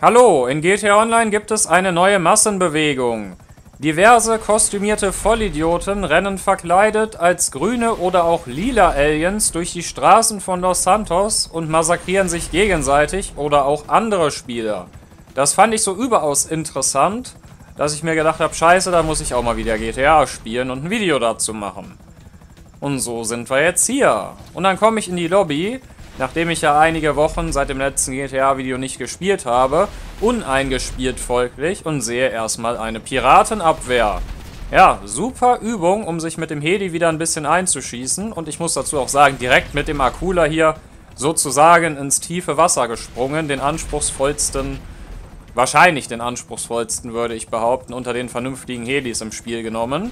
Hallo, in GTA Online gibt es eine neue Massenbewegung. Diverse kostümierte Vollidioten rennen verkleidet als grüne oder auch lila Aliens durch die Straßen von Los Santos und massakrieren sich gegenseitig oder auch andere Spieler. Das fand ich so überaus interessant, dass ich mir gedacht habe, scheiße, da muss ich auch mal wieder GTA spielen und ein Video dazu machen. Und so sind wir jetzt hier. Und dann komme ich in die Lobby, nachdem ich ja einige Wochen seit dem letzten GTA-Video nicht gespielt habe, uneingespielt folglich, und sehe erstmal eine Piratenabwehr. Ja, super Übung, um sich mit dem Heli wieder ein bisschen einzuschießen. Und ich muss dazu auch sagen, direkt mit dem Akula hier sozusagen ins tiefe Wasser gesprungen. Den anspruchsvollsten, wahrscheinlich den anspruchsvollsten, würde ich behaupten, unter den vernünftigen Helis im Spiel genommen.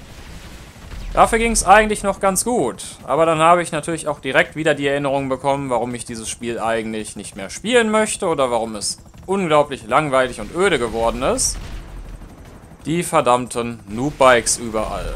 Dafür ging es eigentlich noch ganz gut, aber dann habe ich natürlich auch direkt wieder die Erinnerung bekommen, warum ich dieses Spiel eigentlich nicht mehr spielen möchte oder warum es unglaublich langweilig und öde geworden ist. Die verdammten Noobbikes überall.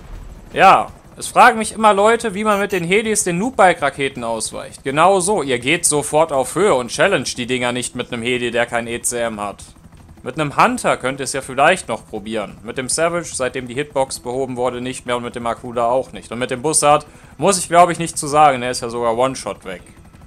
Ja, es fragen mich immer Leute, wie man mit den Helis den Noobbike-Raketen ausweicht. Genau so, ihr geht sofort auf Höhe und challenge die Dinger nicht mit einem Heli, der kein ECM hat. Mit einem Hunter könnt ihr es ja vielleicht noch probieren. Mit dem Savage, seitdem die Hitbox behoben wurde, nicht mehr und mit dem Akula auch nicht. Und mit dem Bussard muss ich, glaube ich, nicht zu sagen. Er ist ja sogar One-Shot weg.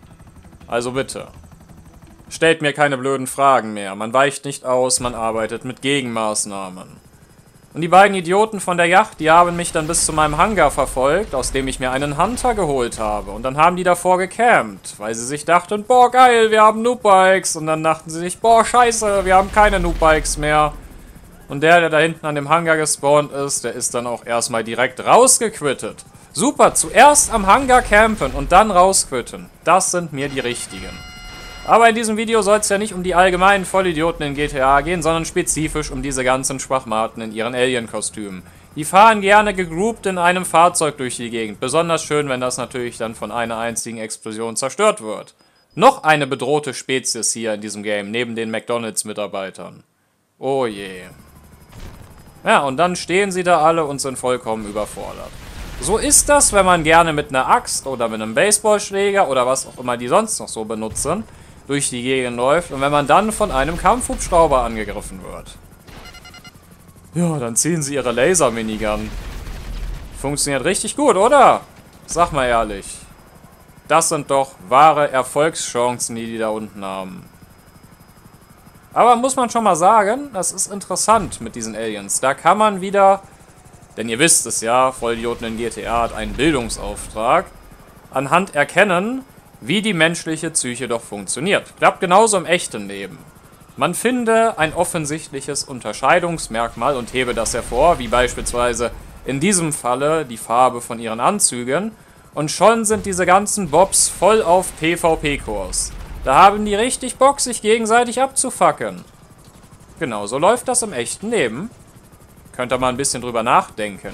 Also bitte. Stellt mir keine blöden Fragen mehr. Man weicht nicht aus, man arbeitet mit Gegenmaßnahmen. Und die beiden Idioten von der Yacht, die haben mich dann bis zu meinem Hangar verfolgt, aus dem ich mir einen Hunter geholt habe. Und dann haben die davor gecampt, weil sie sich dachten, boah geil, wir haben Noobbikes. Und dann dachten sie sich, boah scheiße, wir haben keine Noobbikes mehr. Und der da hinten an dem Hangar gespawnt ist, der ist dann auch erstmal direkt rausgequittet. Super, zuerst am Hangar campen und dann rausquitten. Das sind mir die richtigen. Aber in diesem Video soll es ja nicht um die allgemeinen Vollidioten in GTA gehen, sondern spezifisch um diese ganzen Schwachmaten in ihren Alien-Kostümen. Die fahren gerne gegroupt in einem Fahrzeug durch die Gegend. Besonders schön, wenn das natürlich dann von einer einzigen Explosion zerstört wird. Noch eine bedrohte Spezies hier in diesem Game, neben den McDonalds-Mitarbeitern. Oh je. Ja, und dann stehen sie da alle und sind vollkommen überfordert. So ist das, wenn man gerne mit einer Axt oder mit einem Baseballschläger oder was auch immer die sonst noch so benutzen, durch die Gegend läuft und wenn man dann von einem Kampfhubschrauber angegriffen wird. Ja, dann ziehen sie ihre Laser-Minigun. Funktioniert richtig gut, oder? Sag mal ehrlich. Das sind doch wahre Erfolgschancen, die da unten haben. Aber muss man schon mal sagen, das ist interessant mit diesen Aliens. Da kann man wieder, denn ihr wisst es ja, Vollidioten in GTA hat einen Bildungsauftrag, anhand erkennen, wie die menschliche Psyche doch funktioniert. Klappt genauso im echten Leben. Man finde ein offensichtliches Unterscheidungsmerkmal und hebe das hervor, wie beispielsweise in diesem Falle die Farbe von ihren Anzügen, und schon sind diese ganzen Bobs voll auf PvP-Kurs. Da haben die richtig Bock, sich gegenseitig abzufacken. Genau, so läuft das im echten Leben. Könnt ihr mal ein bisschen drüber nachdenken.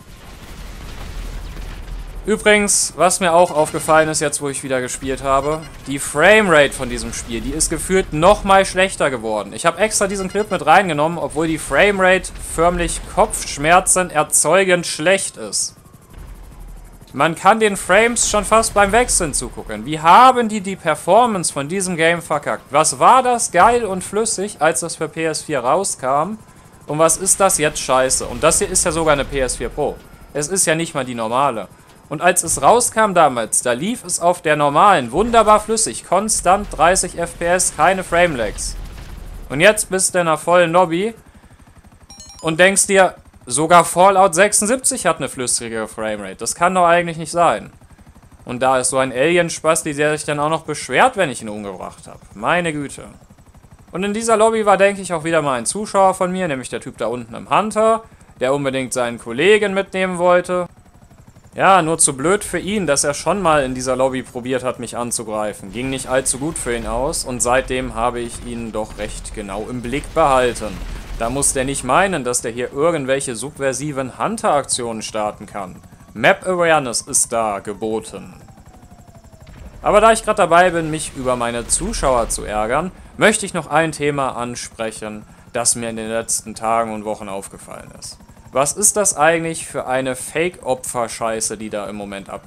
Übrigens, was mir auch aufgefallen ist, jetzt wo ich wieder gespielt habe, die Framerate von diesem Spiel, die ist gefühlt nochmal schlechter geworden. Ich habe extra diesen Clip mit reingenommen, obwohl die Framerate förmlich Kopfschmerzen erzeugend schlecht ist. Man kann den Frames schon fast beim Wechseln zugucken. Wie haben die Performance von diesem Game verkackt? Was war das geil und flüssig, als das für PS4 rauskam? Und was ist das jetzt scheiße? Und das hier ist ja sogar eine PS4 Pro. Es ist ja nicht mal die normale. Und als es rauskam damals, da lief es auf der normalen, wunderbar flüssig, konstant 30 FPS, keine Framelags. Und jetzt bist du in einer vollen Lobby und denkst dir, sogar Fallout 76 hat eine flüssige Framerate. Das kann doch eigentlich nicht sein. Und da ist so ein Alien-Spasti, der sich dann auch noch beschwert, wenn ich ihn umgebracht habe. Meine Güte. Und in dieser Lobby war, denke ich, auch wieder mal ein Zuschauer von mir, nämlich der Typ da unten im Hunter, der unbedingt seinen Kollegen mitnehmen wollte. Ja, nur zu blöd für ihn, dass er schon mal in dieser Lobby probiert hat, mich anzugreifen. Ging nicht allzu gut für ihn aus und seitdem habe ich ihn doch recht genau im Blick behalten. Da muss der nicht meinen, dass der hier irgendwelche subversiven Hunter-Aktionen starten kann. Map Awareness ist da geboten. Aber da ich gerade dabei bin, mich über meine Zuschauer zu ärgern, möchte ich noch ein Thema ansprechen, das mir in den letzten Tagen und Wochen aufgefallen ist. Was ist das eigentlich für eine Fake-Opfer-Scheiße, die da im Moment abgeht?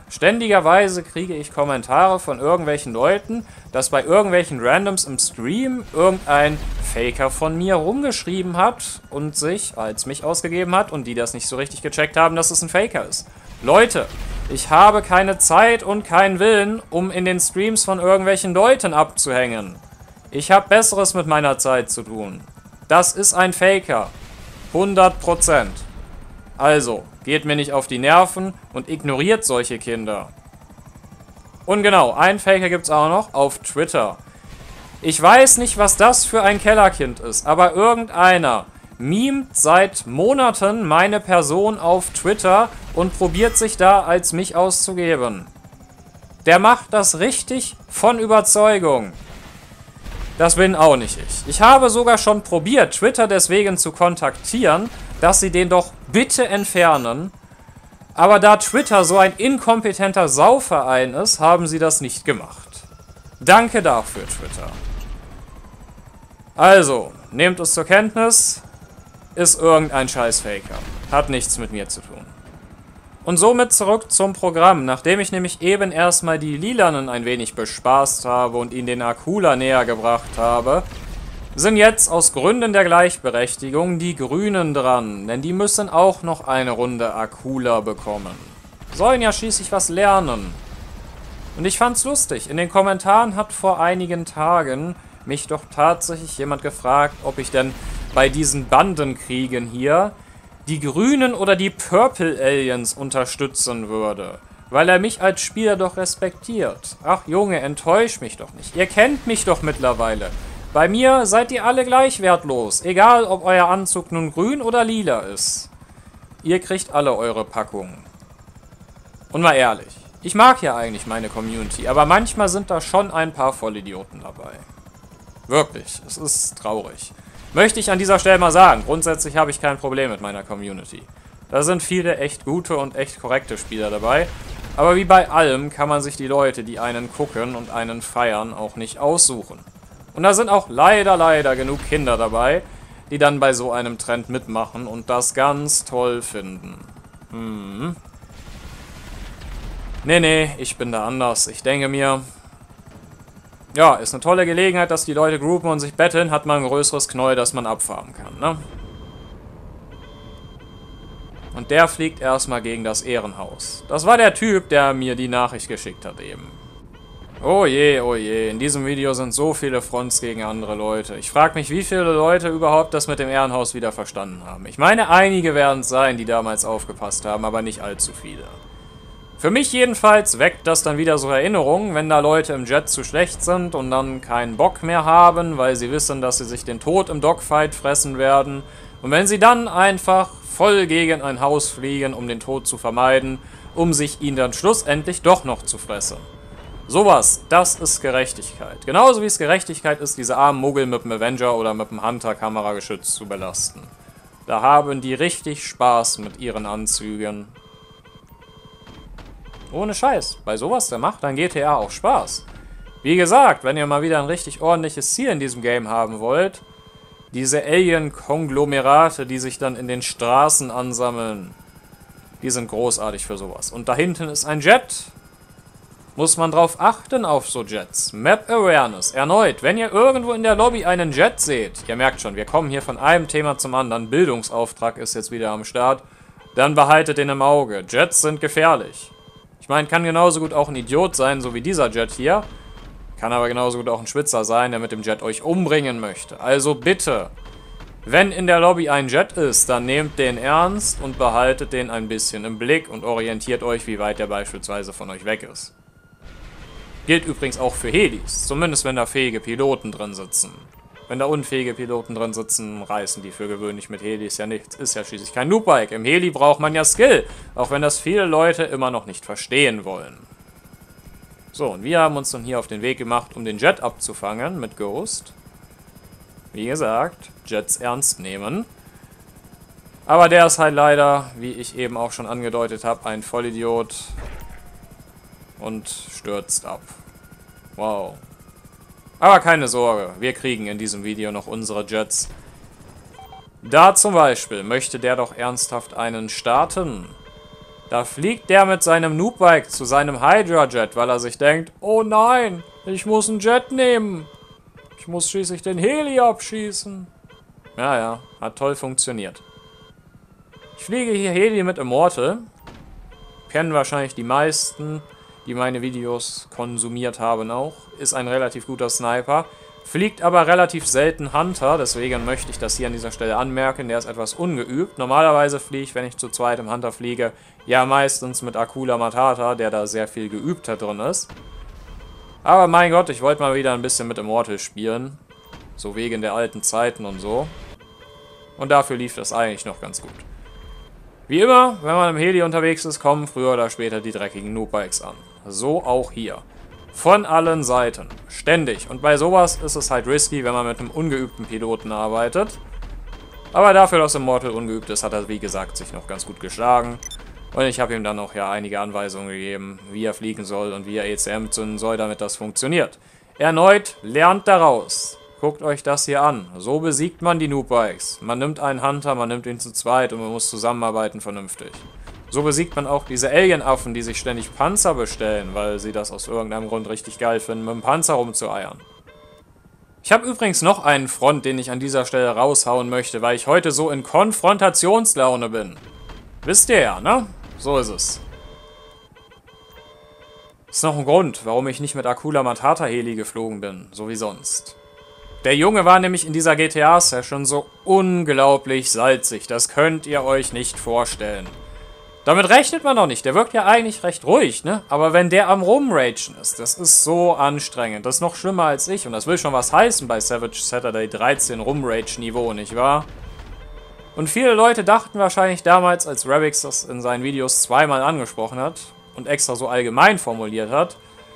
Ständigerweise kriege ich Kommentare von irgendwelchen Leuten, dass bei irgendwelchen Randoms im Stream irgendein Faker von mir rumgeschrieben hat und sich als mich ausgegeben hat und die das nicht so richtig gecheckt haben, dass es ein Faker ist. Leute, ich habe keine Zeit und keinen Willen, um in den Streams von irgendwelchen Leuten abzuhängen. Ich habe Besseres mit meiner Zeit zu tun. Das ist ein Faker. 100%. Also, geht mir nicht auf die Nerven und ignoriert solche Kinder. Und genau, einen Faker gibt es auch noch auf Twitter. Ich weiß nicht, was das für ein Kellerkind ist, aber irgendeiner memt seit Monaten meine Person auf Twitter und probiert sich da als mich auszugeben. Der macht das richtig von Überzeugung. Das bin auch nicht ich. Ich habe sogar schon probiert, Twitter deswegen zu kontaktieren, dass sie den doch bitte entfernen. Aber da Twitter so ein inkompetenter Sauverein ist, haben sie das nicht gemacht. Danke dafür, Twitter. Also, nehmt es zur Kenntnis, ist irgendein Scheiß-Faker. Hat nichts mit mir zu tun. Und somit zurück zum Programm. Nachdem ich nämlich eben erstmal die Lilanen ein wenig bespaßt habe und ihnen den Akula näher gebracht habe, sind jetzt aus Gründen der Gleichberechtigung die Grünen dran, denn die müssen auch noch eine Runde Akula bekommen. Sollen ja schließlich was lernen. Und ich fand's lustig. In den Kommentaren hat vor einigen Tagen mich doch tatsächlich jemand gefragt, ob ich denn bei diesen Bandenkriegen hier die Grünen oder die Purple Aliens unterstützen würde. Weil er mich als Spieler doch respektiert. Ach Junge, enttäusch mich doch nicht. Ihr kennt mich doch mittlerweile. Bei mir seid ihr alle gleich wertlos, egal ob euer Anzug nun grün oder lila ist. Ihr kriegt alle eure Packungen. Und mal ehrlich, ich mag ja eigentlich meine Community, aber manchmal sind da schon ein paar Vollidioten dabei. Wirklich, es ist traurig. Möchte ich an dieser Stelle mal sagen, grundsätzlich habe ich kein Problem mit meiner Community. Da sind viele echt gute und echt korrekte Spieler dabei, aber wie bei allem kann man sich die Leute, die einen gucken und einen feiern, auch nicht aussuchen. Und da sind auch leider genug Kinder dabei, die dann bei so einem Trend mitmachen und das ganz toll finden. Nee, ich bin da anders. Ich denke mir, ja, ist eine tolle Gelegenheit, dass die Leute groupen und sich betteln, hat man ein größeres Knäuel, das man abfarmen kann, ne? Und der fliegt erstmal gegen das Ehrenhaus. Das war der Typ, der mir die Nachricht geschickt hat eben. Oh je, in diesem Video sind so viele Fronts gegen andere Leute. Ich frage mich, wie viele Leute überhaupt das mit dem Ehrenhaus wieder verstanden haben. Ich meine, einige werden es sein, die damals aufgepasst haben, aber nicht allzu viele. Für mich jedenfalls weckt das dann wieder so Erinnerungen, wenn da Leute im Jet zu schlecht sind und dann keinen Bock mehr haben, weil sie wissen, dass sie sich den Tod im Dogfight fressen werden. Und wenn sie dann einfach voll gegen ein Haus fliegen, um den Tod zu vermeiden, um sich ihn dann schlussendlich doch noch zu fressen. Sowas, das ist Gerechtigkeit. Genauso wie es Gerechtigkeit ist, diese armen Muggel mit dem Avenger oder mit dem Hunter-Kamerageschütz zu belasten. Da haben die richtig Spaß mit ihren Anzügen. Ohne Scheiß. Bei sowas, der macht dann GTA auch Spaß. Wie gesagt, wenn ihr mal wieder ein richtig ordentliches Ziel in diesem Game haben wollt, diese Alien-Konglomerate, die sich dann in den Straßen ansammeln, die sind großartig für sowas. Und da hinten ist ein Jet. Muss man drauf achten auf so Jets. Map Awareness. Erneut, wenn ihr irgendwo in der Lobby einen Jet seht, ihr merkt schon, wir kommen hier von einem Thema zum anderen, Bildungsauftrag ist jetzt wieder am Start, dann behaltet den im Auge. Jets sind gefährlich. Ich meine, kann genauso gut auch ein Idiot sein, so wie dieser Jet hier. Kann aber genauso gut auch ein Schwitzer sein, der mit dem Jet euch umbringen möchte. Also bitte, wenn in der Lobby ein Jet ist, dann nehmt den ernst und behaltet den ein bisschen im Blick und orientiert euch, wie weit der beispielsweise von euch weg ist. Gilt übrigens auch für Helis, zumindest wenn da fähige Piloten drin sitzen. Wenn da unfähige Piloten drin sitzen, reißen die für gewöhnlich mit Helis ja nichts. Ist ja schließlich kein Noob-Bike. Im Heli braucht man ja Skill, auch wenn das viele Leute immer noch nicht verstehen wollen. So, und wir haben uns dann hier auf den Weg gemacht, um den Jet abzufangen mit Ghost. Wie gesagt, Jets ernst nehmen. Aber der ist halt leider, wie ich eben auch schon angedeutet habe, ein Vollidiot und stürzt ab. Wow. Aber keine Sorge, wir kriegen in diesem Video noch unsere Jets. Da zum Beispiel möchte der doch ernsthaft einen starten. Da fliegt der mit seinem Noobbike zu seinem Hydra-Jet, weil er sich denkt, oh nein, ich muss einen Jet nehmen. Ich muss schließlich den Heli abschießen. Ja, hat toll funktioniert. Ich fliege hier Heli mit Immortal. Kennen wahrscheinlich die meisten, die meine Videos konsumiert haben auch. Ist ein relativ guter Sniper. Fliegt aber relativ selten Hunter, deswegen möchte ich das hier an dieser Stelle anmerken. Der ist etwas ungeübt. Normalerweise fliege ich, wenn ich zu zweit im Hunter fliege, ja meistens mit Akula Matata, der da sehr viel geübter drin ist. Aber mein Gott, ich wollte mal wieder ein bisschen mit Immortal spielen. So wegen der alten Zeiten und so. Und dafür lief das eigentlich noch ganz gut. Wie immer, wenn man im Heli unterwegs ist, kommen früher oder später die dreckigen Noobbikes an. So auch hier. Von allen Seiten. Ständig. Und bei sowas ist es halt risky, wenn man mit einem ungeübten Piloten arbeitet. Aber dafür, dass Immortal ungeübt ist, hat er, wie gesagt, sich noch ganz gut geschlagen. Und ich habe ihm dann noch ja einige Anweisungen gegeben, wie er fliegen soll und wie er ECM zünden soll, damit das funktioniert. Erneut, lernt daraus. Guckt euch das hier an. So besiegt man die Noobbikes. Man nimmt einen Hunter, man nimmt ihn zu zweit und man muss zusammenarbeiten vernünftig. So besiegt man auch diese Alien-Affen, die sich ständig Panzer bestellen, weil sie das aus irgendeinem Grund richtig geil finden, mit dem Panzer rumzueiern. Ich habe übrigens noch einen Front, den ich an dieser Stelle raushauen möchte, weil ich heute so in Konfrontationslaune bin. Wisst ihr ja, ne? So ist es. Ist noch ein Grund, warum ich nicht mit Akula Matata Heli geflogen bin, so wie sonst. Der Junge war nämlich in dieser GTA-Session so unglaublich salzig, das könnt ihr euch nicht vorstellen. Damit rechnet man doch nicht, der wirkt ja eigentlich recht ruhig, ne? Aber wenn der am Rumragen ist, das ist so anstrengend, das ist noch schlimmer als ich und das will schon was heißen bei Savage Saturday 13 Rumrage-Niveau, nicht wahr? Und viele Leute dachten wahrscheinlich damals, als Rabix das in seinen Videos zweimal angesprochen hat und extra so allgemein formuliert hat,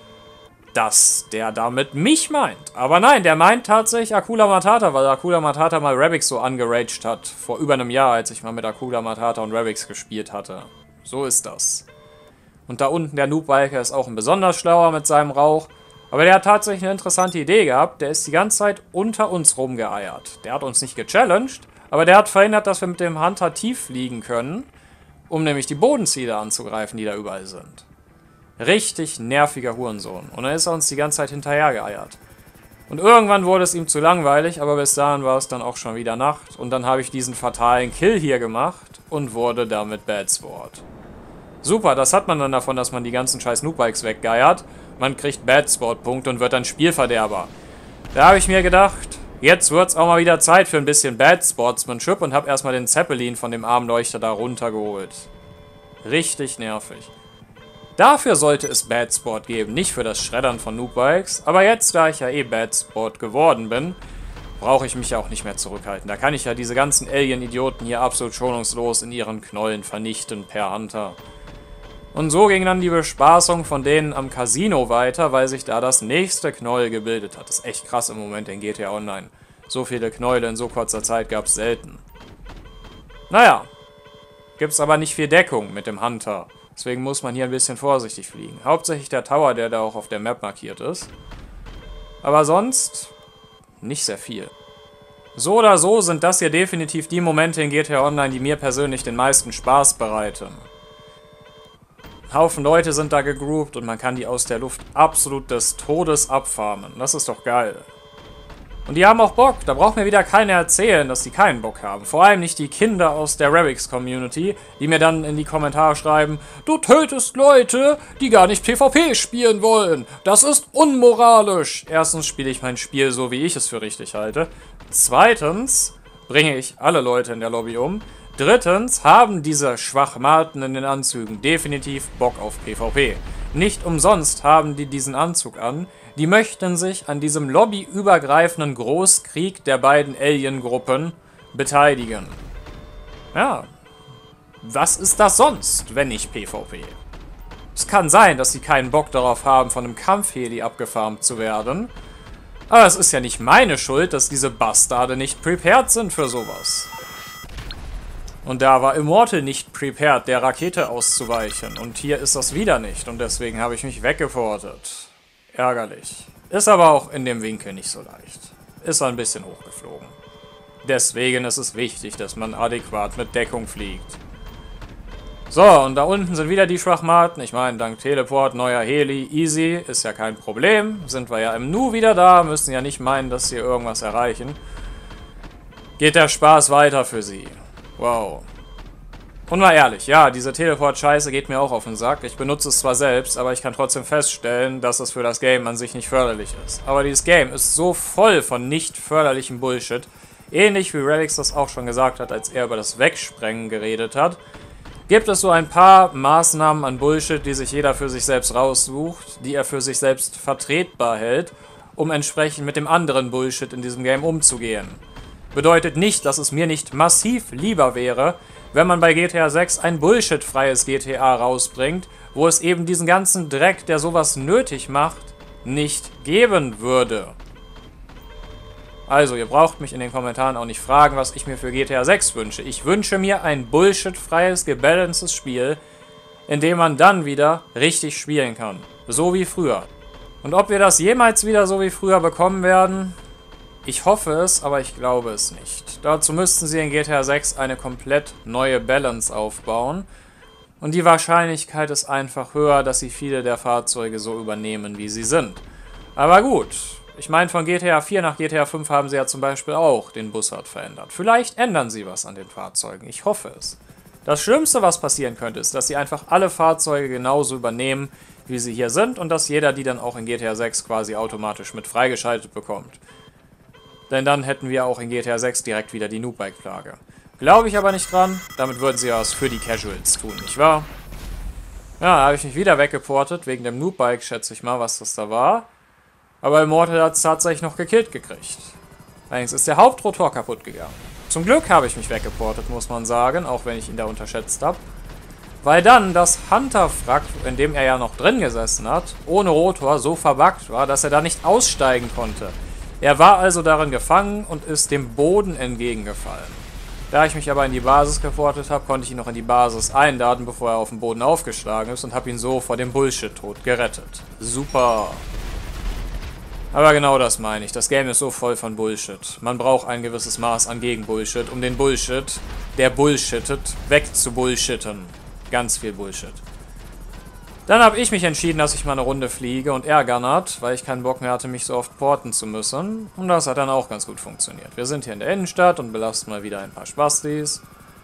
dass der damit mich meint. Aber nein, der meint tatsächlich Akula Matata, weil Akula Matata mal Rabix so angeraged hat. Vor über einem Jahr, als ich mal mit Akula Matata und Rabix gespielt hatte. So ist das. Und da unten der Noobbiker ist auch ein besonders schlauer mit seinem Rauch. Aber der hat tatsächlich eine interessante Idee gehabt. Der ist die ganze Zeit unter uns rumgeeiert. Der hat uns nicht gechallenged, aber der hat verhindert, dass wir mit dem Hunter tief fliegen können, um nämlich die Bodenziele anzugreifen, die da überall sind. Richtig nerviger Hurensohn. Und dann ist er uns die ganze Zeit hinterher geeiert. Und irgendwann wurde es ihm zu langweilig, aber bis dahin war es dann auch schon wieder Nacht. Und dann habe ich diesen fatalen Kill hier gemacht und wurde damit Bad Sport. Super, das hat man dann davon, dass man die ganzen scheiß Noobbikes weggeiert. Man kriegt Bad Sport Punkte und wird dann Spielverderber. Da habe ich mir gedacht, jetzt wird es auch mal wieder Zeit für ein bisschen Bad Sportsmanship und habe erstmal den Zeppelin von dem Armleuchter da runtergeholt. Richtig nervig. Dafür sollte es Bad Sport geben, nicht für das Schreddern von Noobbikes. Aber jetzt, da ich ja eh Bad Sport geworden bin, brauche ich mich ja auch nicht mehr zurückhalten. Da kann ich ja diese ganzen Alien-Idioten hier absolut schonungslos in ihren Knollen vernichten per Hunter. Und so ging dann die Bespaßung von denen am Casino weiter, weil sich da das nächste Knäuel gebildet hat. Das ist echt krass im Moment in GTA Online. So viele Knäule in so kurzer Zeit gab es selten. Naja, gibt's aber nicht viel Deckung mit dem Hunter. Deswegen muss man hier ein bisschen vorsichtig fliegen. Hauptsächlich der Tower, der da auch auf der Map markiert ist. Aber sonst nicht sehr viel. So oder so sind das hier definitiv die Momente in GTA Online, die mir persönlich den meisten Spaß bereiten. Ein Haufen Leute sind da gegroupt und man kann die aus der Luft absolut des Todes abfarmen. Das ist doch geil. Und die haben auch Bock, da braucht mir wieder keiner erzählen, dass die keinen Bock haben. Vor allem nicht die Kinder aus der Rabix-Community, die mir dann in die Kommentare schreiben, du tötest Leute, die gar nicht PvP spielen wollen. Das ist unmoralisch. Erstens spiele ich mein Spiel so, wie ich es für richtig halte. Zweitens bringe ich alle Leute in der Lobby um. Drittens haben diese Schwachmaten in den Anzügen definitiv Bock auf PvP. Nicht umsonst haben die diesen Anzug an. Die möchten sich an diesem lobbyübergreifenden Großkrieg der beiden Alien-Gruppen beteiligen. Ja, was ist das sonst, wenn nicht PvP? Es kann sein, dass sie keinen Bock darauf haben, von einem Kampfheli abgefarmt zu werden. Aber es ist ja nicht meine Schuld, dass diese Bastarde nicht prepared sind für sowas. Und da war Immortal nicht prepared, der Rakete auszuweichen. Und hier ist das wieder nicht. Und deswegen habe ich mich weggeportet. Ärgerlich. Ist aber auch in dem Winkel nicht so leicht. Ist ein bisschen hochgeflogen. Deswegen ist es wichtig, dass man adäquat mit Deckung fliegt. So, und da unten sind wieder die Schwachmaten. Ich meine, dank Teleport, neuer Heli, easy, ist ja kein Problem. Sind wir ja im Nu wieder da, müssen ja nicht meinen, dass sie irgendwas erreichen. Geht der Spaß weiter für sie. Wow. Und mal ehrlich, ja, diese Teleport-Scheiße geht mir auch auf den Sack. Ich benutze es zwar selbst, aber ich kann trotzdem feststellen, dass es für das Game an sich nicht förderlich ist. Aber dieses Game ist so voll von nicht förderlichem Bullshit. Ähnlich wie Relix das auch schon gesagt hat, als er über das Wegsprengen geredet hat. Gibt es so ein paar Maßnahmen an Bullshit, die sich jeder für sich selbst raussucht, die er für sich selbst vertretbar hält, um entsprechend mit dem anderen Bullshit in diesem Game umzugehen. Bedeutet nicht, dass es mir nicht massiv lieber wäre, wenn man bei GTA 6 ein Bullshit-freies GTA rausbringt, wo es eben diesen ganzen Dreck, der sowas nötig macht, nicht geben würde. Also, ihr braucht mich in den Kommentaren auch nicht fragen, was ich mir für GTA 6 wünsche. Ich wünsche mir ein bullshit-freies, gebalancedes Spiel, in dem man dann wieder richtig spielen kann. So wie früher. Und ob wir das jemals wieder so wie früher bekommen werden, ich hoffe es, aber ich glaube es nicht. Dazu müssten sie in GTA 6 eine komplett neue Balance aufbauen. Und die Wahrscheinlichkeit ist einfach höher, dass sie viele der Fahrzeuge so übernehmen, wie sie sind. Aber gut. Ich meine, von GTA 4 nach GTA 5 haben sie ja zum Beispiel auch den Bussard verändert. Vielleicht ändern sie was an den Fahrzeugen. Ich hoffe es. Das Schlimmste, was passieren könnte, ist, dass sie einfach alle Fahrzeuge genauso übernehmen, wie sie hier sind. Und dass jeder die dann auch in GTA 6 quasi automatisch mit freigeschaltet bekommt. Denn dann hätten wir auch in GTA 6 direkt wieder die Noobbike-Plage. Glaube ich aber nicht dran. Damit würden sie was für die Casuals tun, nicht wahr? Ja, da habe ich mich wieder weggeportet. Wegen dem Noobbike schätze ich mal, was das da war. Aber Immortal hat es tatsächlich noch gekillt gekriegt. Allerdings ist der Hauptrotor kaputt gegangen. Zum Glück habe ich mich weggeportet, muss man sagen, auch wenn ich ihn da unterschätzt habe. Weil dann das Hunter-Wrack, in dem er ja noch drin gesessen hat, ohne Rotor so verbuggt war, dass er da nicht aussteigen konnte. Er war also darin gefangen und ist dem Boden entgegengefallen. Da ich mich aber in die Basis geportet habe, konnte ich ihn noch in die Basis einladen, bevor er auf dem Boden aufgeschlagen ist und habe ihn so vor dem Bullshit-Tod gerettet. Super. Aber genau das meine ich. Das Game ist so voll von Bullshit. Man braucht ein gewisses Maß an Gegenbullshit, um den Bullshit, der bullshittet, wegzubullshitten. Ganz viel Bullshit. Dann habe ich mich entschieden, dass ich mal eine Runde fliege und airgunnert, weil ich keinen Bock mehr hatte, mich so oft porten zu müssen. Und das hat dann auch ganz gut funktioniert. Wir sind hier in der Innenstadt und belasten mal wieder ein paar Spastis.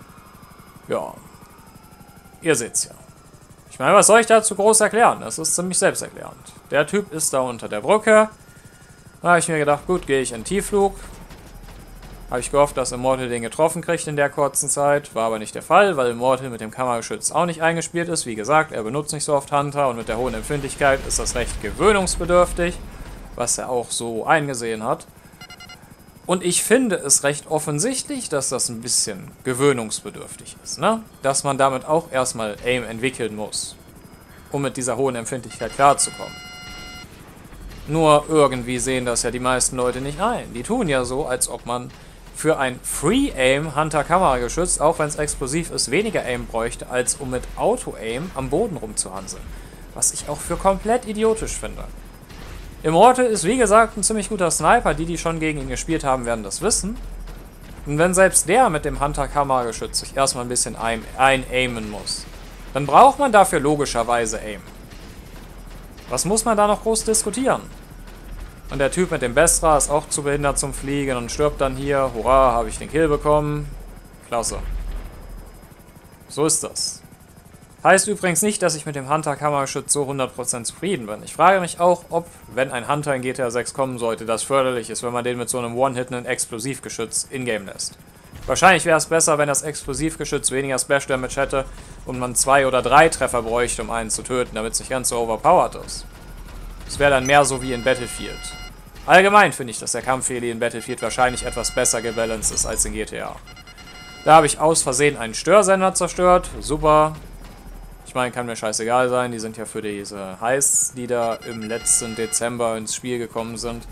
Ja. Ihr seht's ja. Ich meine, was soll ich dazu groß erklären? Das ist ziemlich selbsterklärend. Der Typ ist da unter der Brücke. Da habe ich mir gedacht, gut, gehe ich in Tiefflug. Habe ich gehofft, dass Immortal den getroffen kriegt in der kurzen Zeit. War aber nicht der Fall, weil Immortal mit dem Kammergeschütz auch nicht eingespielt ist. Wie gesagt, er benutzt nicht so oft Hunter und mit der hohen Empfindlichkeit ist das recht gewöhnungsbedürftig, was er auch so eingesehen hat. Und ich finde es recht offensichtlich, dass das ein bisschen gewöhnungsbedürftig ist, ne? Dass man damit auch erstmal Aim entwickeln muss, um mit dieser hohen Empfindlichkeit klarzukommen. Nur irgendwie sehen das ja die meisten Leute nicht ein. Die tun ja so, als ob man für ein Free-Aim Hunter-Kamerageschütz, auch wenn es explosiv ist, weniger Aim bräuchte, als um mit Auto-Aim am Boden rumzuhanseln. Was ich auch für komplett idiotisch finde. Immortal ist wie gesagt ein ziemlich guter Sniper. Die schon gegen ihn gespielt haben, werden das wissen. Und wenn selbst der mit dem Hunter-Kamerageschütz sich erstmal ein bisschen einaimen muss, dann braucht man dafür logischerweise Aim. Was muss man da noch groß diskutieren? Und der Typ mit dem Bestra ist auch zu behindert zum Fliegen und stirbt dann hier. Hurra, habe ich den Kill bekommen. Klasse. So ist das. Heißt übrigens nicht, dass ich mit dem Hunter-Kamerageschütz so 100% zufrieden bin. Ich frage mich auch, ob, wenn ein Hunter in GTA 6 kommen sollte, das förderlich ist, wenn man den mit so einem One-Hit einen Explosivgeschütz in-game lässt. Wahrscheinlich wäre es besser, wenn das Explosivgeschütz weniger Splash-Damage hätte und man 2 oder 3 Treffer bräuchte, um einen zu töten, damit es nicht ganz so overpowered ist. Es wäre dann mehr so wie in Battlefield. Allgemein finde ich, dass der Kampfheli in Battlefield wahrscheinlich etwas besser gebalanced ist als in GTA. Da habe ich aus Versehen einen Störsender zerstört. Super. Ich meine, kann mir scheißegal sein. Die sind ja für diese Heists, die da im letzten Dezember ins Spiel gekommen sind.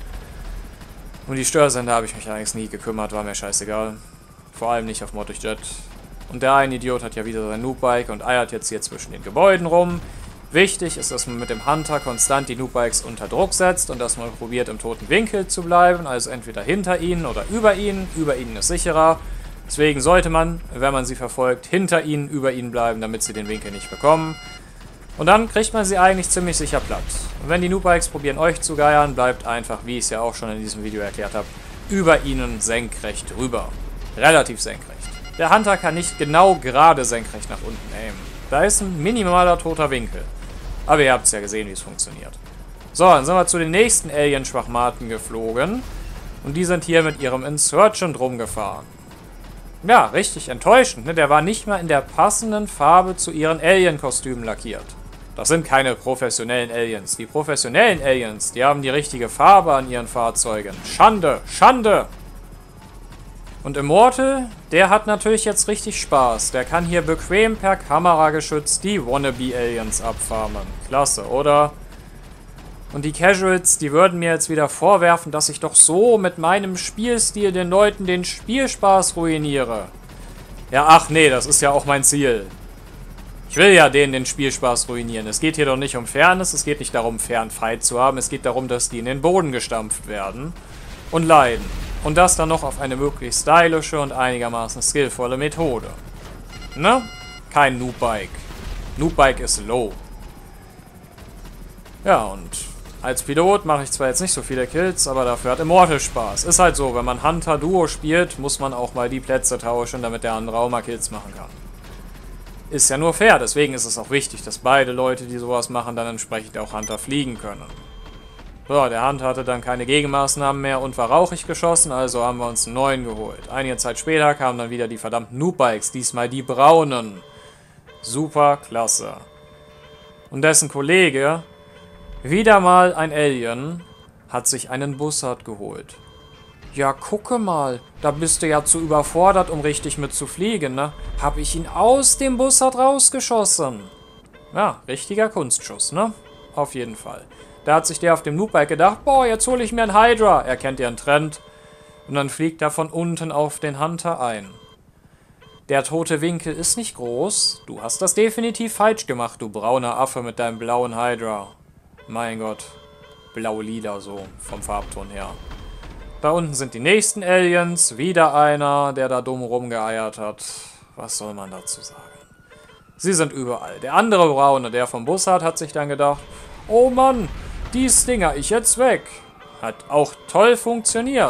Um die Störsender habe ich mich allerdings nie gekümmert, war mir scheißegal. Vor allem nicht auf Mod-Jet. Und der eine Idiot hat ja wieder sein Noobbike und eiert jetzt hier zwischen den Gebäuden rum. Wichtig ist, dass man mit dem Hunter konstant die Noobbikes unter Druck setzt und dass man probiert, im toten Winkel zu bleiben. Also entweder hinter ihnen oder über ihnen. Über ihnen ist sicherer. Deswegen sollte man, wenn man sie verfolgt, hinter ihnen, über ihnen bleiben, damit sie den Winkel nicht bekommen. Und dann kriegt man sie eigentlich ziemlich sicher platt. Und wenn die Noobikes probieren, euch zu geiern, bleibt einfach, wie ich es ja auch schon in diesem Video erklärt habe, über ihnen senkrecht rüber. Relativ senkrecht. Der Hunter kann nicht genau gerade senkrecht nach unten aimen. Da ist ein minimaler toter Winkel. Aber ihr habt es ja gesehen, wie es funktioniert. So, dann sind wir zu den nächsten Alien-Schwachmaten geflogen. Und die sind hier mit ihrem Insurgent rumgefahren. Ja, richtig enttäuschend, ne? Der war nicht mal in der passenden Farbe zu ihren Alien-Kostümen lackiert. Das sind keine professionellen Aliens. Die professionellen Aliens, die haben die richtige Farbe an ihren Fahrzeugen. Schande, Schande! Und Immortal, der hat natürlich jetzt richtig Spaß. Der kann hier bequem per Kamerageschütz die Wannabe-Aliens abfarmen. Klasse, oder? Und die Casuals, die würden mir jetzt wieder vorwerfen, dass ich doch so mit meinem Spielstil den Leuten den Spielspaß ruiniere. Ja, ach nee, das ist ja auch mein Ziel. Ich will ja denen den Spielspaß ruinieren. Es geht hier doch nicht um Fairness, es geht nicht darum, fairen Fight zu haben. Es geht darum, dass die in den Boden gestampft werden und leiden. Und das dann noch auf eine möglichst stylische und einigermaßen skillvolle Methode. Ne? Kein Noobbike. Noobbike ist low. Ja, und als Pilot mache ich zwar jetzt nicht so viele Kills, aber dafür hat Immortal Spaß. Ist halt so, wenn man Hunter-Duo spielt, muss man auch mal die Plätze tauschen, damit der andere auch mal Kills machen kann. Ist ja nur fair, deswegen ist es auch wichtig, dass beide Leute, die sowas machen, dann entsprechend auch Hunter fliegen können. So, der Hunter hatte dann keine Gegenmaßnahmen mehr und war rauchig geschossen, also haben wir uns einen neuen geholt. Einige Zeit später kamen dann wieder die verdammten Noobbikes, diesmal die braunen. Super klasse. Und dessen Kollege, wieder mal ein Alien, hat sich einen Bussard geholt. Ja, gucke mal, da bist du ja zu überfordert, um richtig mitzufliegen, ne? Hab ich ihn aus dem Bussard rausgeschossen. Ja, richtiger Kunstschuss, ne? Auf jeden Fall. Da hat sich der auf dem Noobbike gedacht, boah, jetzt hole ich mir einen Hydra. Er kennt ihren Trend. Und dann fliegt er von unten auf den Hunter ein. Der tote Winkel ist nicht groß. Du hast das definitiv falsch gemacht, du brauner Affe mit deinem blauen Hydra. Mein Gott. Blau-lila so, vom Farbton her. Da unten sind die nächsten Aliens. Wieder einer, der da dumm rumgeeiert hat. Was soll man dazu sagen? Sie sind überall. Der andere Braune, der vom Bussard, hat sich dann gedacht, oh Mann, die Stinger ich jetzt weg. Hat auch toll funktioniert.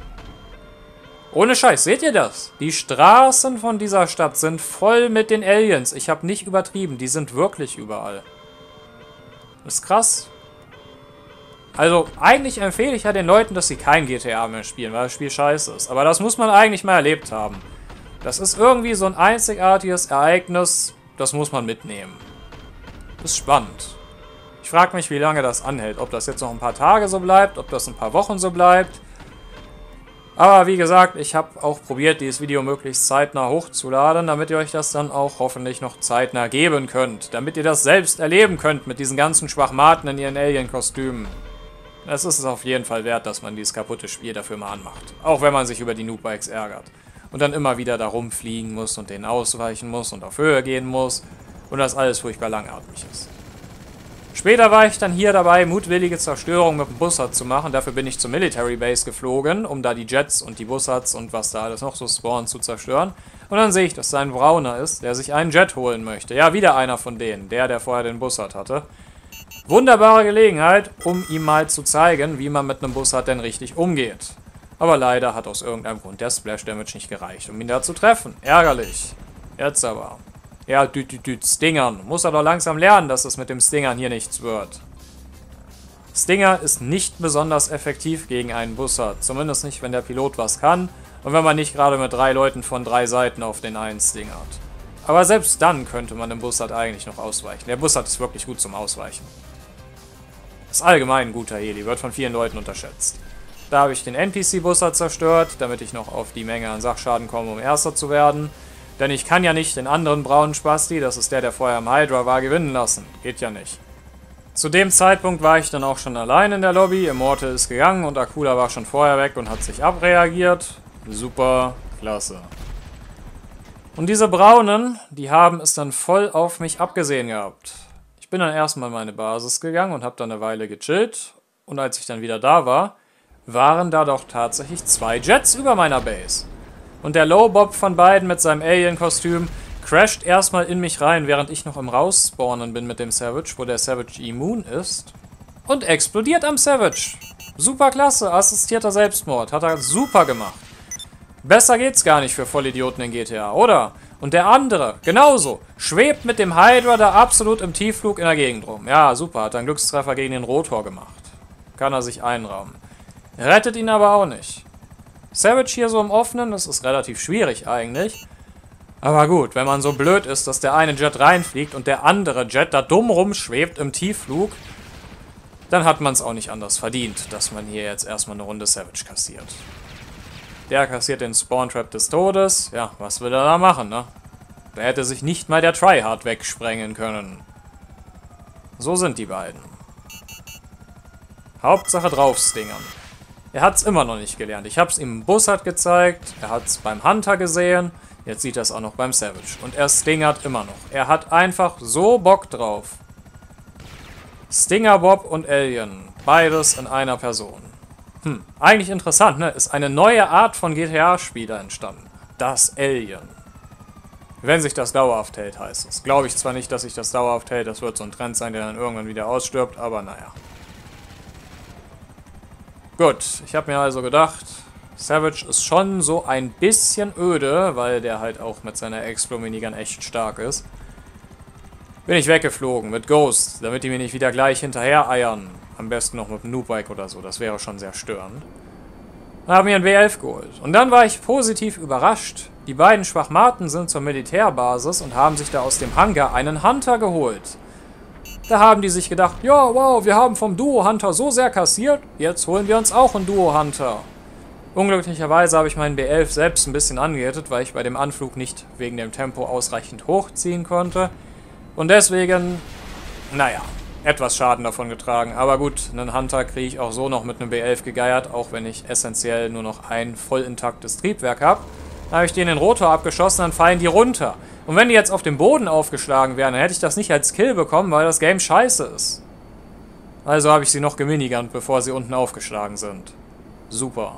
Ohne Scheiß, seht ihr das? Die Straßen von dieser Stadt sind voll mit den Aliens. Ich habe nicht übertrieben, die sind wirklich überall. Das ist krass. Also, eigentlich empfehle ich ja den Leuten, dass sie kein GTA mehr spielen, weil das Spiel scheiße ist. Aber das muss man eigentlich mal erlebt haben. Das ist irgendwie so ein einzigartiges Ereignis, das muss man mitnehmen. Das ist spannend. Ich frage mich, wie lange das anhält. Ob das jetzt noch ein paar Tage so bleibt, ob das ein paar Wochen so bleibt. Aber wie gesagt, ich habe auch probiert, dieses Video möglichst zeitnah hochzuladen, damit ihr euch das dann auch hoffentlich noch zeitnah geben könnt. Damit ihr das selbst erleben könnt mit diesen ganzen Schwachmaten in ihren Alien-Kostümen. Es ist es auf jeden Fall wert, dass man dieses kaputte Spiel dafür mal anmacht. Auch wenn man sich über die Noobbikes ärgert. Und dann immer wieder da rumfliegen muss und denen ausweichen muss und auf Höhe gehen muss. Und das alles furchtbar langatmig ist. Später war ich dann hier dabei, mutwillige Zerstörung mit dem Bussard zu machen. Dafür bin ich zur Military Base geflogen, um da die Jets und die Bussards und was da alles noch so spawnen zu zerstören. Und dann sehe ich, dass da ein Brauner ist, der sich einen Jet holen möchte. Ja, wieder einer von denen, der vorher den Bussard hatte. Wunderbare Gelegenheit, um ihm mal zu zeigen, wie man mit einem Bussard denn richtig umgeht. Aber leider hat aus irgendeinem Grund der Splash Damage nicht gereicht, um ihn da zu treffen. Ärgerlich. Jetzt aber. Ja, Stingern. Muss er doch langsam lernen, dass es mit dem Stingern hier nichts wird. Stinger ist nicht besonders effektiv gegen einen Bussard. Zumindest nicht, wenn der Pilot was kann. Und wenn man nicht gerade mit 3 Leuten von 3 Seiten auf den einen stingert. Aber selbst dann könnte man dem Bussard eigentlich noch ausweichen. Der Bussard ist wirklich gut zum Ausweichen. Ist allgemein ein guter Heli, wird von vielen Leuten unterschätzt. Da habe ich den NPC-Bussard zerstört, damit ich noch auf die Menge an Sachschaden komme, um Erster zu werden. Denn ich kann ja nicht den anderen braunen Spasti, das ist der vorher im Hydra war, gewinnen lassen. Geht ja nicht. Zu dem Zeitpunkt war ich dann auch schon allein in der Lobby. Immortal ist gegangen und Akula war schon vorher weg und hat sich abreagiert. Super, klasse. Und diese Braunen, die haben es dann voll auf mich abgesehen gehabt. Ich bin dann erstmal in meine Basis gegangen und habe dann eine Weile gechillt. Und als ich dann wieder da war, waren da doch tatsächlich 2 Jets über meiner Base. Und der Low-Bob von beiden mit seinem Alien-Kostüm crasht erstmal in mich rein, während ich noch im Rausspawnen bin mit dem Savage, wo der Savage immun ist. Und explodiert am Savage. Super klasse, assistierter Selbstmord. Hat er super gemacht. Besser geht's gar nicht für Vollidioten in GTA, oder? Und der andere, genauso, schwebt mit dem Hydra da absolut im Tiefflug in der Gegend rum. Ja, super, hat einen Glückstreffer gegen den Rotor gemacht. Kann er sich einraumen. Rettet ihn aber auch nicht. Savage hier so im Offenen, das ist relativ schwierig eigentlich. Aber gut, wenn man so blöd ist, dass der eine Jet reinfliegt und der andere Jet da dumm rumschwebt im Tiefflug, dann hat man es auch nicht anders verdient, dass man hier jetzt erstmal eine Runde Savage kassiert. Der kassiert den Spawn-Trap des Todes. Ja, was will er da machen, ne? Da hätte sich nicht mal der Tryhard wegsprengen können. So sind die beiden. Hauptsache draufstingern. Er hat es immer noch nicht gelernt. Ich habe es ihm im Bussard gezeigt, er hat es beim Hunter gesehen, jetzt sieht er es auch noch beim Savage. Und er stingert immer noch. Er hat einfach so Bock drauf. Stinger Bob und Alien. Beides in einer Person. Eigentlich interessant, ne? Ist eine neue Art von GTA-Spieler entstanden. Das Alien. Wenn sich das dauerhaft hält, heißt es. Glaube ich zwar nicht, dass sich das dauerhaft hält, das wird so ein Trend sein, der dann irgendwann wieder ausstirbt, aber naja. Gut, ich habe mir also gedacht, Savage ist schon so ein bisschen öde, weil der halt auch mit seiner Explo-Minigun echt stark ist. Bin ich weggeflogen mit Ghost, damit die mir nicht wieder gleich hinterher eiern. Am besten noch mit einem Noobbike oder so, das wäre schon sehr störend. Dann haben wir einen W11 geholt. Und dann war ich positiv überrascht. Die beiden Schwachmaten sind zur Militärbasis und haben sich da aus dem Hangar einen Hunter geholt. Da haben die sich gedacht, ja, wow, wir haben vom Duo-Hunter so sehr kassiert, jetzt holen wir uns auch einen Duo-Hunter. Unglücklicherweise habe ich meinen B11 selbst ein bisschen angehittet, weil ich bei dem Anflug nicht wegen dem Tempo ausreichend hochziehen konnte. Und deswegen, naja, etwas Schaden davon getragen. Aber gut, einen Hunter kriege ich auch so noch mit einem B11 gegeiert, auch wenn ich essentiell nur noch ein voll intaktes Triebwerk habe. Dann habe ich den Rotor abgeschossen, dann fallen die runter. Und wenn die jetzt auf dem Boden aufgeschlagen wären, dann hätte ich das nicht als Kill bekommen, weil das Game scheiße ist. Also habe ich sie noch geminigunnt, bevor sie unten aufgeschlagen sind. Super.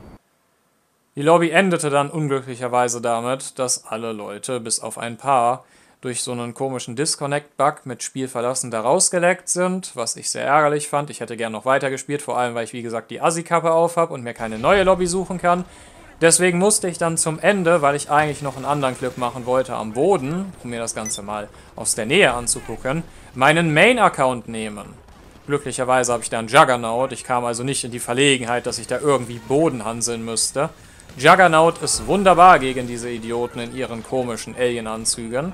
Die Lobby endete dann unglücklicherweise damit, dass alle Leute, bis auf ein paar, durch so einen komischen Disconnect-Bug mit Spiel verlassen da rausgeleckt sind, was ich sehr ärgerlich fand. Ich hätte gern noch weiter gespielt, vor allem weil ich wie gesagt die Assi-Kappe auf habe und mir keine neue Lobby suchen kann. Deswegen musste ich dann zum Ende, weil ich eigentlich noch einen anderen Clip machen wollte am Boden, um mir das Ganze mal aus der Nähe anzugucken, meinen Main-Account nehmen. Glücklicherweise habe ich da einen Juggernaut, ich kam also nicht in die Verlegenheit, dass ich da irgendwie Boden hanseln müsste. Juggernaut ist wunderbar gegen diese Idioten in ihren komischen Alien-Anzügen.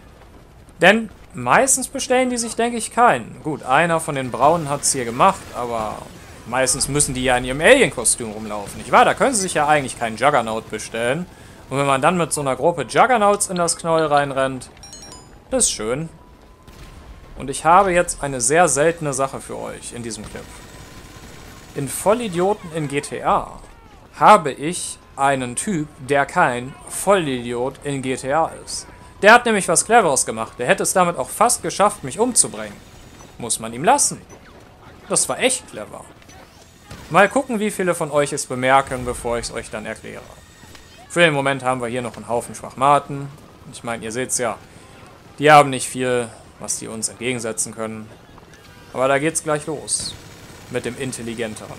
Denn meistens bestellen die sich, denke ich, keinen. Gut, einer von den Braunen hat es hier gemacht, aber meistens müssen die ja in ihrem Alien-Kostüm rumlaufen, nicht wahr? Da können sie sich ja eigentlich keinen Juggernaut bestellen. Und wenn man dann mit so einer Gruppe Juggernauts in das Knäuel reinrennt, das ist schön. Und ich habe jetzt eine sehr seltene Sache für euch in diesem Clip. In Vollidioten in GTA habe ich einen Typ, der kein Vollidiot in GTA ist. Der hat nämlich was Cleveres gemacht. Der hätte es damit auch fast geschafft, mich umzubringen. Muss man ihm lassen. Das war echt clever. Mal gucken, wie viele von euch es bemerken, bevor ich es euch dann erkläre. Für den Moment haben wir hier noch einen Haufen Schwachmaten. Ich meine, ihr seht es ja. Die haben nicht viel, was die uns entgegensetzen können. Aber da geht's gleich los. Mit dem Intelligenteren.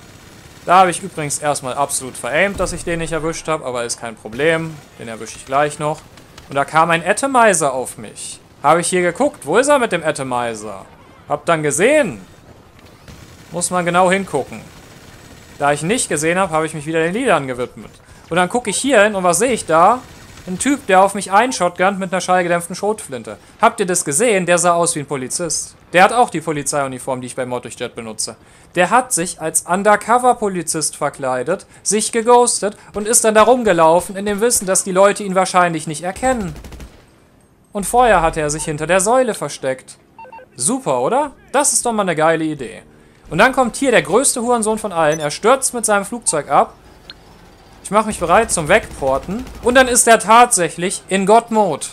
Da habe ich übrigens erstmal absolut veraimt, dass ich den nicht erwischt habe, aber ist kein Problem. Den erwische ich gleich noch. Und da kam ein Atomizer auf mich. Habe ich hier geguckt. Wo ist er mit dem Atomizer? Hab dann gesehen. Muss man genau hingucken. Da ich nicht gesehen habe, habe ich mich wieder den Liedern gewidmet. Und dann gucke ich hier hin und was sehe ich da? Ein Typ, der auf mich einshotgunnt mit einer schallgedämpften Schrotflinte. Habt ihr das gesehen? Der sah aus wie ein Polizist. Der hat auch die Polizeiuniform, die ich bei Mod durch Jet benutze. Der hat sich als Undercover-Polizist verkleidet, sich geghostet und ist dann da rumgelaufen, in dem Wissen, dass die Leute ihn wahrscheinlich nicht erkennen. Und vorher hatte er sich hinter der Säule versteckt. Super, oder? Das ist doch mal eine geile Idee. Und dann kommt hier der größte Hurensohn von allen. Er stürzt mit seinem Flugzeug ab. Ich mache mich bereit zum Wegporten. Und dann ist er tatsächlich in God-Mode.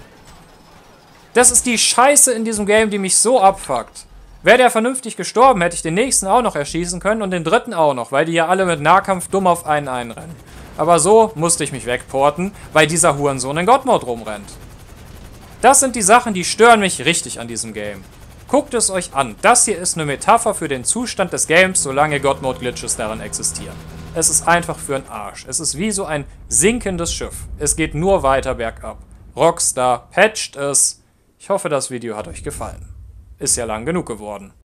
Das ist die Scheiße in diesem Game, die mich so abfuckt. Wäre der vernünftig gestorben, hätte ich den nächsten auch noch erschießen können und den dritten auch noch, weil die ja alle mit Nahkampf dumm auf einen einrennen. Aber so musste ich mich wegporten, weil dieser Hurensohn in God-Mode rumrennt. Das sind die Sachen, die stören mich richtig an diesem Game. Guckt es euch an. Das hier ist eine Metapher für den Zustand des Games, solange God-Mode-Glitches darin existieren. Es ist einfach für den Arsch. Es ist wie so ein sinkendes Schiff. Es geht nur weiter bergab. Rockstar patcht es. Ich hoffe, das Video hat euch gefallen. Ist ja lang genug geworden.